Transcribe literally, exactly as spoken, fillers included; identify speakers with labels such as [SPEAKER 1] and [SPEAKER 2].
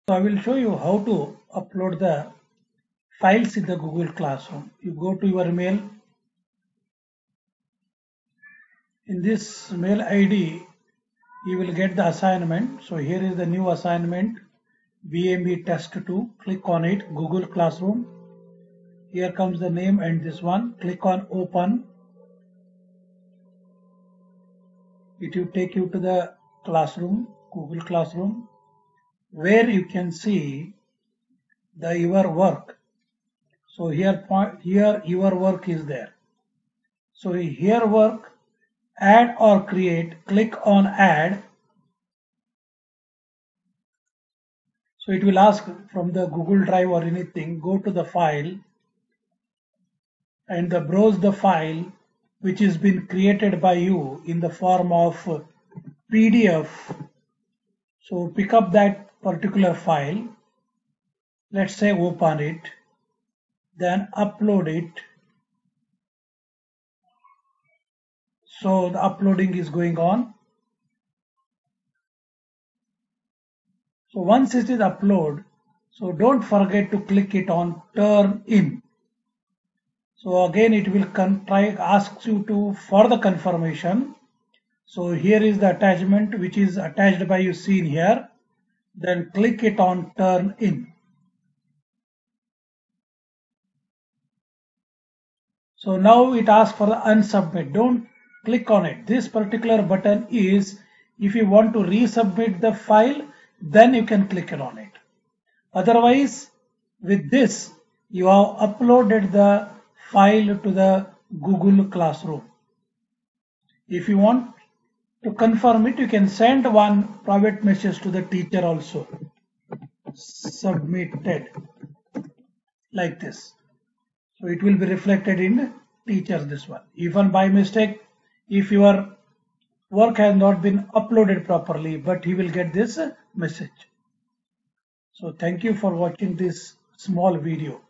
[SPEAKER 1] So I will show you how to upload the files in the Google Classroom. You go to your mail. In this mail I D, you will get the assignment. So here is the new assignment, B M B test two. Click on it, Google Classroom. Here comes the name and this one. Click on open. It will take you to the classroom, Google Classroom, where you can see the your work. So here, here your work is there. So here work, add or create, click on add. So it will ask from the Google Drive or anything, go to the file and the browse the file which has been created by you in the form of P D F. So pick up that particular file. Let's say open it, then upload it. So the uploading is going on. So once it is uploaded, so don't forget to click it on turn in. So again it will try asks you to for the confirmation. So here is the attachment which is attached by you seen here. Then click it on turn in. So now it asks for the unsubmit. Don't click on it. This particular button is if you want to resubmit the file, then you can click it on it. Otherwise, with this, you have uploaded the file to the Google Classroom. If you want to confirm it, you can send one private message to the teacher also. Submitted, like this. So it will be reflected in teachers this one. Even by mistake, if your work has not been uploaded properly, but he will get this message. So thank you for watching this small video.